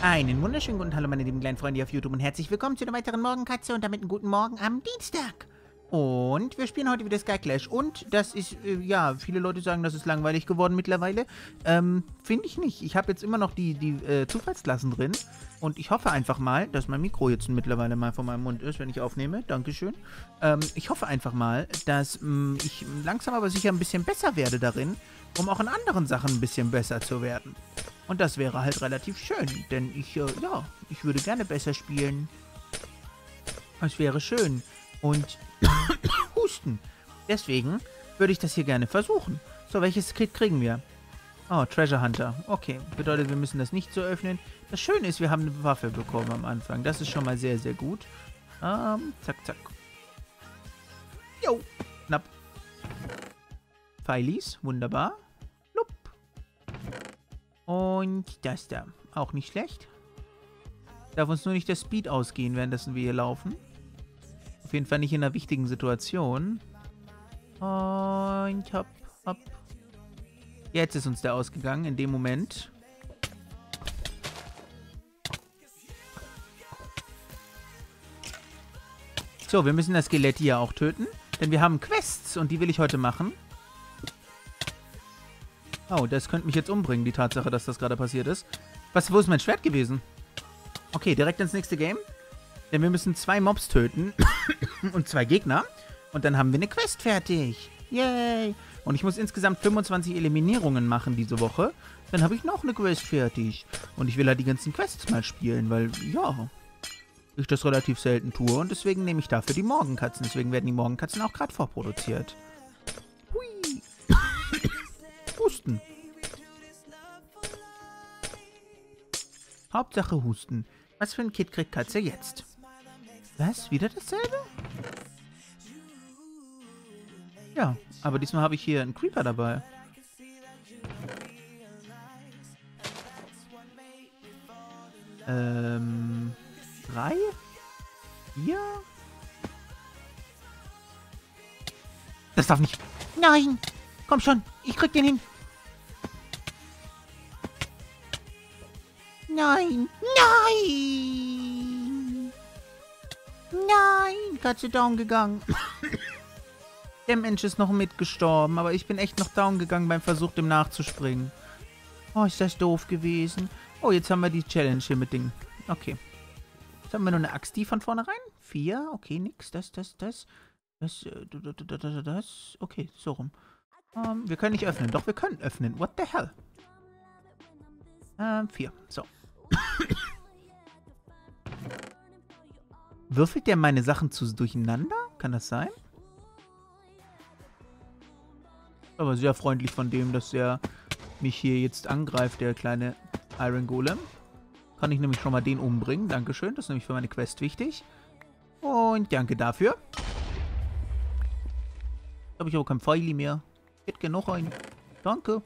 Einen wunderschönen guten Hallo, meine lieben kleinen Freunde auf YouTube und herzlich willkommen zu einer weiteren Morgenkatze und damit einen guten Morgen am Dienstag. Und wir spielen heute wieder Sky Clash und das ist, ja, viele Leute sagen, das ist langweilig geworden mittlerweile. Finde ich nicht. Ich habe jetzt immer noch die Zufallsklassen drin und ich hoffe einfach mal, dass mein Mikro jetzt mittlerweile mal von meinem Mund ist, wenn ich aufnehme. Dankeschön. Ich hoffe einfach mal, dass ich langsam aber sicher ein bisschen besser werde darin, um auch in anderen Sachen ein bisschen besser zu werden. Und das wäre halt relativ schön, denn ich würde gerne besser spielen. Es wäre schön. Und Husten. Deswegen würde ich das hier gerne versuchen. So, welches Kit kriegen wir? Oh, Treasure Hunter. Okay, bedeutet, wir müssen das nicht so öffnen. Das Schöne ist, wir haben eine Waffe bekommen am Anfang. Das ist schon mal sehr, sehr gut. Zack, zack. Jo, knapp. Pfeilis, wunderbar. Lupp. Und das da. Auch nicht schlecht. Darf uns nur nicht der Speed ausgehen, währenddessen wir hier laufen. Auf jeden Fall nicht in einer wichtigen Situation. Und hopp, hopp. Jetzt ist uns der ausgegangen, in dem Moment. So, wir müssen das Skelett hier auch töten. Denn wir haben Quests und die will ich heute machen. Oh, das könnte mich jetzt umbringen, die Tatsache, dass das gerade passiert ist. Wo ist mein Schwert gewesen? Okay, direkt ins nächste Game. Denn wir müssen 2 Mobs töten. Und 2 Gegner. Und dann haben wir eine Quest fertig. Yay! Und ich muss insgesamt 25 Eliminierungen machen diese Woche. Dann habe ich noch eine Quest fertig. Und ich will halt die ganzen Quests mal spielen, weil, ja, ich das relativ selten tue. Und deswegen nehme ich dafür die Morgenkatzen. Deswegen werden die Morgenkatzen auch gerade vorproduziert. Hui! Husten. Hauptsache Husten. Was für ein Kit kriegt Katze jetzt? Was? Wieder dasselbe? Ja, aber diesmal habe ich hier einen Creeper dabei. Drei? 4? Das darf nicht. Nein! Komm schon, ich krieg den hin. Nein! Nein! Nein! Katze down gegangen. Der Mensch ist noch mitgestorben, aber ich bin echt noch down gegangen beim Versuch, dem nachzuspringen. Oh, ist das doof gewesen. Oh, jetzt haben wir die Challenge hier mit Dingen. Okay. Jetzt haben wir nur eine Axt, die von vornherein. 4, okay, nix. Das. Okay, so rum. Wir können nicht öffnen. Doch, wir können öffnen. What the hell? 4. So. Würfelt der meine Sachen durcheinander? Kann das sein? Aber sehr freundlich von dem, dass er mich hier jetzt angreift, der kleine Iron Golem. Kann ich nämlich schon mal den umbringen. Dankeschön. Das ist nämlich für meine Quest wichtig. Und danke dafür. Habe ich aber kein Pfeili mehr. Ich hätte gerne noch einen. Danke.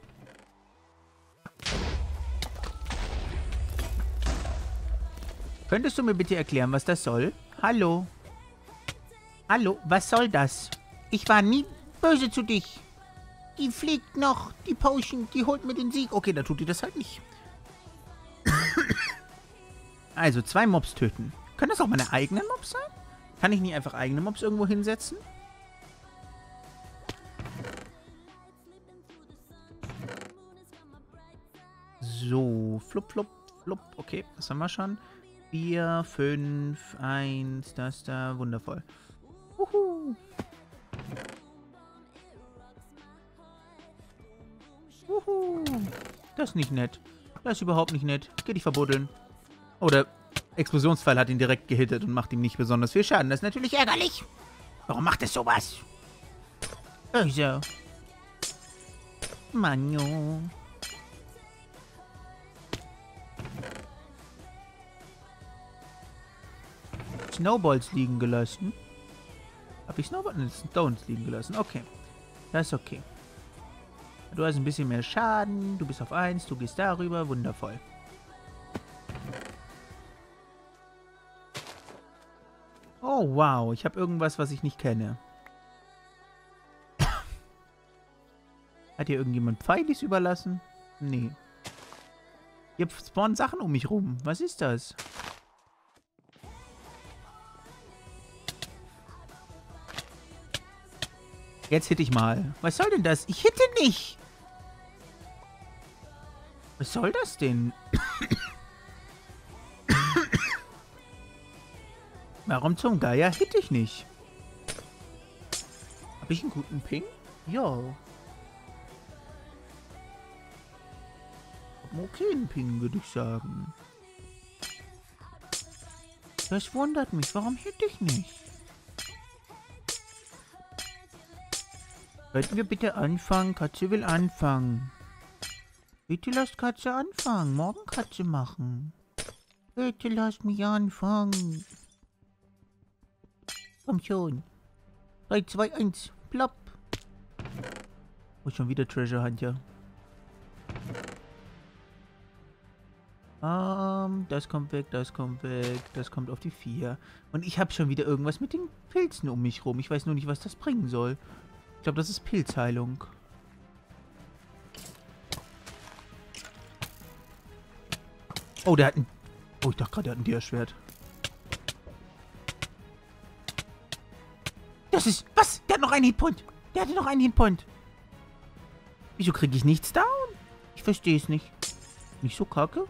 Könntest du mir bitte erklären, was das soll? Hallo? Hallo, was soll das? Ich war nie böse zu dich. Die fliegt noch, die Potion, die holt mir den Sieg. Okay, dann tut die das halt nicht. Also, 2 Mobs töten. Können das auch meine eigenen Mobs sein? Kann ich nicht einfach eigene Mobs irgendwo hinsetzen? So, flupp, flupp, flupp. Okay, das haben wir schon. 4, 5, 1, das da. Wundervoll. Wuhu. Wuhu. Das ist nicht nett. Das ist überhaupt nicht nett. Geh dich verbuddeln. Oh, der Explosionspfeil hat ihn direkt gehittet und macht ihm nicht besonders viel Schaden. Das ist natürlich ärgerlich. Warum macht es sowas? Also. Manno. Snowballs liegen gelassen. Habe ich Stones liegen gelassen? Okay. Das ist okay. Du hast ein bisschen mehr Schaden. Du bist auf 1. Du gehst darüber. Wundervoll. Oh, wow. Ich habe irgendwas, was ich nicht kenne. Hat hier irgendjemand Pfeilis überlassen? Nee. Hier spawnen Sachen um mich rum. Was ist das? Jetzt hitte ich mal. Was soll denn das? Ich hitte nicht. Was soll das denn? Warum zum Geier hitte ich nicht? Habe ich einen guten Ping? Ja. Okayen Ping, würde ich sagen. Das wundert mich. Warum hitte ich nicht? Könnten wir bitte anfangen? Katze will anfangen. Bitte lasst Katze anfangen. Morgen Katze machen. Bitte lasst mich anfangen. Komm schon. 3, 2, 1. Plopp. Oh, schon wieder Treasure Hunter. Das kommt weg, das kommt weg. Das kommt auf die 4. Und ich habe schon wieder irgendwas mit den Pilzen um mich rum. Ich weiß nur nicht, was das bringen soll. Ich glaube, das ist Pilzheilung. Oh, der hat ein... Oh, ich dachte gerade, der hat ein Dia-Schwert. Das ist... Was? Der hat noch einen Hitpoint. Der hatte noch einen Hitpoint. Wieso kriege ich nichts down? Ich verstehe es nicht. Nicht so kacke?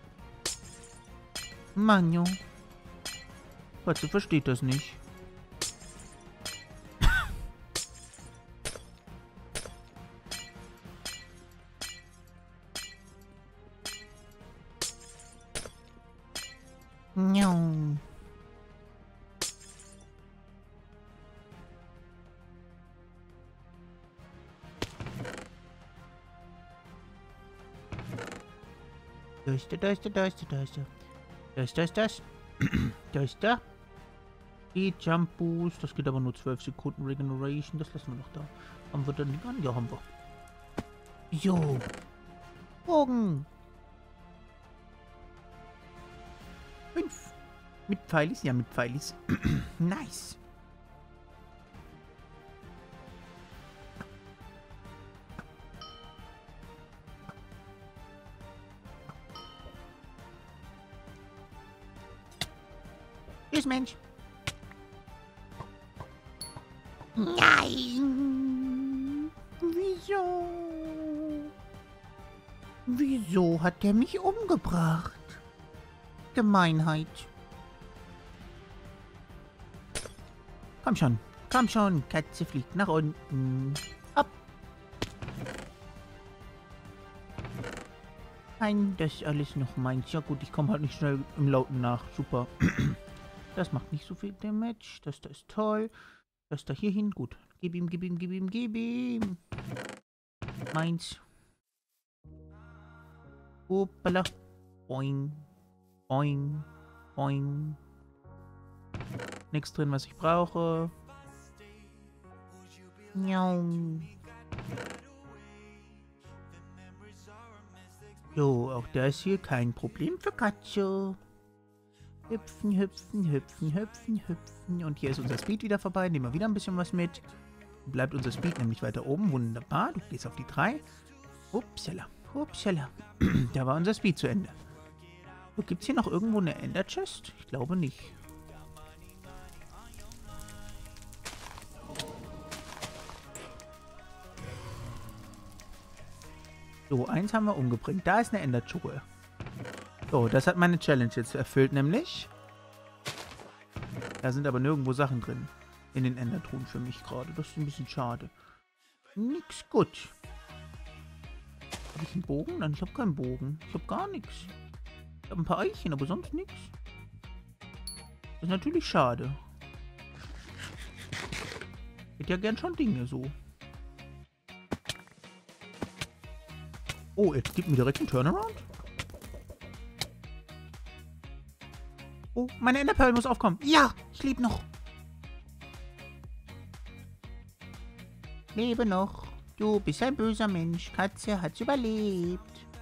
Mann, jo. Katze versteht das nicht. No. Da. Die Jump Boost. Das geht aber nur 12 Sekunden Regeneration. Das lassen wir noch da. Haben wir dann nicht an? Ja, haben wir. Jo. Bogen. 5. Mit Pfeilis? Ja, mit Pfeilis. Nice. Tschüss, Mensch. Nein. Wieso? Wieso hat der mich umgebracht? Gemeinheit. Komm schon. Komm schon. Katze fliegt nach unten. Ab. Nein, das ist alles noch meins. Ja gut, ich komme halt nicht schnell im Lauten nach. Super. Das macht nicht so viel Damage. Das da ist toll. Das da hier hin. Gut. Gib ihm, gib ihm, gib ihm, gib ihm. Meins. Hoppala. Boing. Boing. Boing. Nichts drin, was ich brauche. Miau. So, auch das hier kein Problem für Katze. Hüpfen, hüpfen, hüpfen, hüpfen, hüpfen. Und hier ist unser Speed wieder vorbei. Nehmen wir wieder ein bisschen was mit. Bleibt unser Speed nämlich weiter oben. Wunderbar. Du gehst auf die 3. Upsala. Upsala. Da war unser Speed zu Ende. So, gibt es hier noch irgendwo eine Ender Chest? Ich glaube nicht. So, eins haben wir umgebracht. Da ist eine Ender-Truhe. So, das hat meine Challenge jetzt erfüllt, nämlich. Da sind aber nirgendwo Sachen drin. In den Ender-Truhen für mich gerade. Das ist ein bisschen schade. Nix gut. Habe ich einen Bogen? Nein, ich habe keinen Bogen. Ich habe gar nichts. Ich habe ein paar Eichen, aber sonst nichts. Das ist natürlich schade. Ich hätte ja gern schon Dinge so. Oh, jetzt gibt mir direkt einen Turnaround. Oh, meine Enderpearl muss aufkommen. Ja, ich lebe noch. Lebe noch. Du bist ein böser Mensch. Katze hat's überlebt.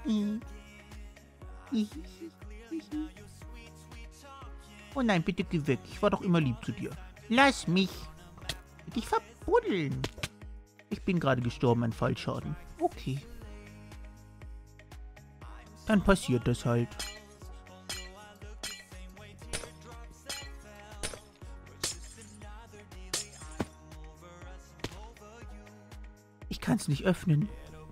Oh nein, bitte geh weg. Ich war doch immer lieb zu dir. Lass mich. Dich verbuddeln. Ich bin gerade gestorben an Fallschaden. Okay. Dann passiert das halt. Ich kann es nicht öffnen.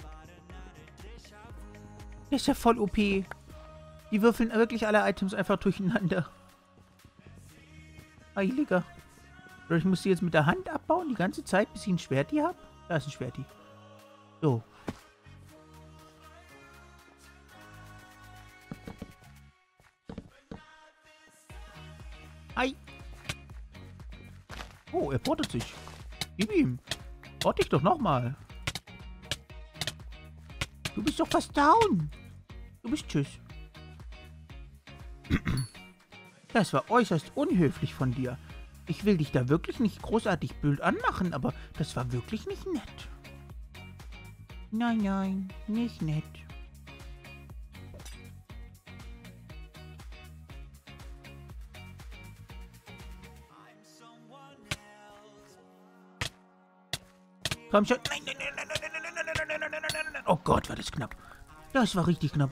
Das ist ja voll OP. Die würfeln wirklich alle Items einfach durcheinander. Heiliger. Oder ich muss die jetzt mit der Hand abbauen, die ganze Zeit, bis ich ein Schwerti habe? Da ist ein Schwerti. So. Hi. Oh, er portet sich. Gib ihm. Port dich doch nochmal. Du bist doch fast down. Du bist tschüss. Das war äußerst unhöflich von dir. Ich will dich da wirklich nicht großartig blöd anmachen, aber das war wirklich nicht nett. Nein, nein, nicht nett. Komm schon. Nein, nein, nein, nein, nein, nein, nein, nein, nein, nein, nein, nein, nein. Oh Gott, war das knapp. Das war richtig knapp.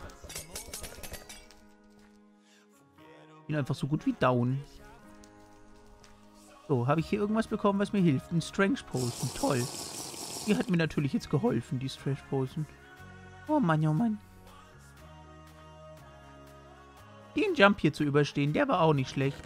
Ich bin einfach so gut wie down. So, habe ich hier irgendwas bekommen, was mir hilft? Ein Strength Potion. Toll. Die hat mir natürlich jetzt geholfen, die Strength Potion. Oh Mann, oh Mann. Den Jump hier zu überstehen, der war auch nicht schlecht.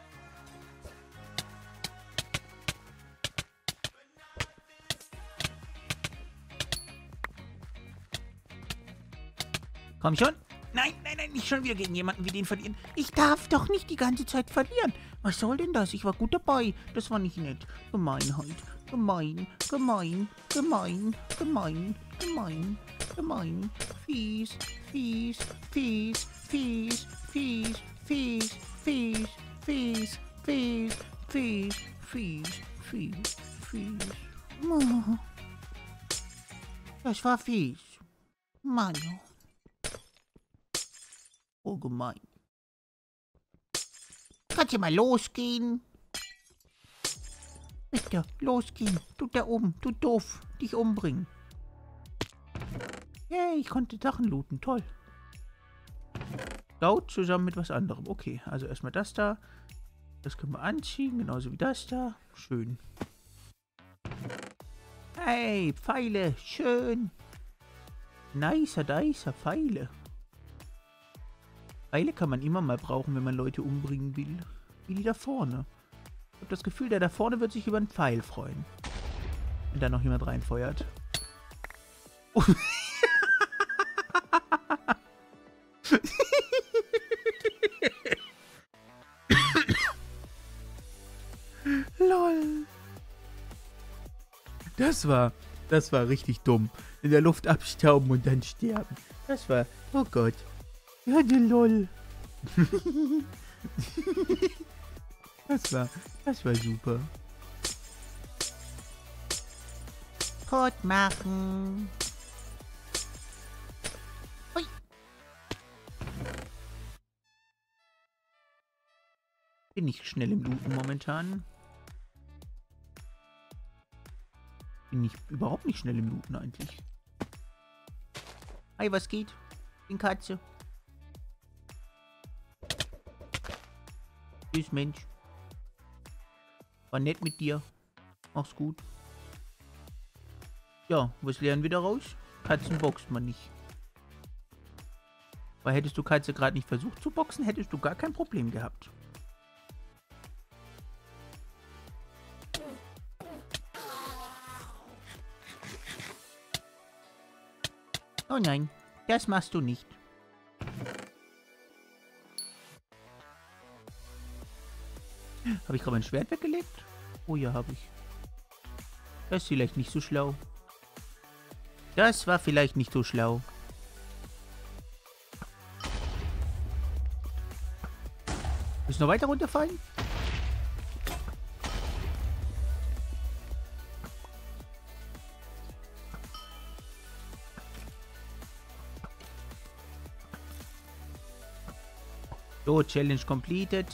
Komm schon. Nein, nein, nein, nicht schon wieder gegen jemanden wie den verlieren. Ich darf doch nicht die ganze Zeit verlieren. Was soll denn das? Ich war gut dabei. Das war nicht nett. Gemeinheit. Gemein, gemein, gemein, gemein, gemein, gemein. Fies, fies, fies, fies, fies, fies, fies, fies, fies, fies, fies, fies, fies. Das war fies. Mann. Oh, gemein. Kannst du mal losgehen? Bitte, losgehen. Du da oben, du doof. Dich umbringen. Hey, ich konnte Sachen looten. Toll. Laut zusammen mit was anderem. Okay, also erstmal das da. Das können wir anziehen, genauso wie das da. Schön. Hey, Pfeile. Schön. Nicer, dicer Pfeile. Pfeile kann man immer mal brauchen, wenn man Leute umbringen will. Wie die da vorne. Ich habe das Gefühl, der da vorne wird sich über einen Pfeil freuen. Wenn da noch jemand reinfeuert. Oh. Lol. Das war richtig dumm. In der Luft abstauben und dann sterben. Das war, oh Gott. Ja, die lol. Das war super. Code machen. Ui. Bin nicht schnell im Looten momentan. Bin ich überhaupt nicht schnell im Looten eigentlich. Hi, was geht? Bin Katze. Tschüss, Mensch. War nett mit dir. Mach's gut. Ja, was lernen wir daraus? Katzen boxt man nicht. Weil hättest du Katze gerade nicht versucht zu boxen, hättest du gar kein Problem gehabt. Oh nein, das machst du nicht. Habe ich gerade mein Schwert weggelegt? Oh ja, habe ich. Das ist vielleicht nicht so schlau. Das war vielleicht nicht so schlau. Willst du noch weiter runterfallen? So, Challenge completed.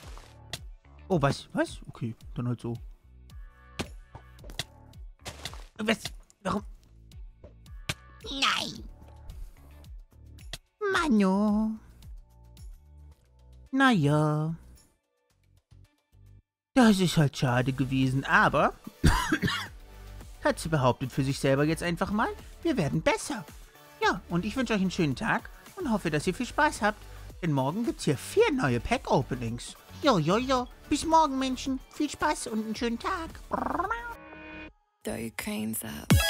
Oh, was? Was? Okay, dann halt so. Was? Warum? Nein. Manu. Naja. Das ist halt schade gewesen, aber Katze behauptet für sich selber jetzt einfach mal, wir werden besser. Ja, und ich wünsche euch einen schönen Tag und hoffe, dass ihr viel Spaß habt, denn morgen gibt's hier 4 neue Pack-Openings. Jo. Bis morgen, Menschen. Viel Spaß und einen schönen Tag. Throw your cranes up.